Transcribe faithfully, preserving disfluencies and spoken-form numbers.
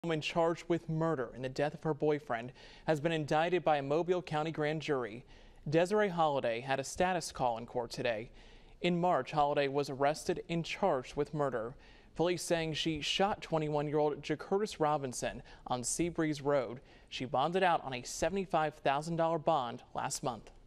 Woman charged with murder in the death of her boyfriend has been indicted by a Mobile County grand jury. Desiree Holiday had a status call in court today. In March, Holiday was arrested and charged with murder. Police saying she shot twenty-one-year-old Jacurtis Robinson on Seabreeze Road. She bonded out on a seventy-five thousand dollar bond last month.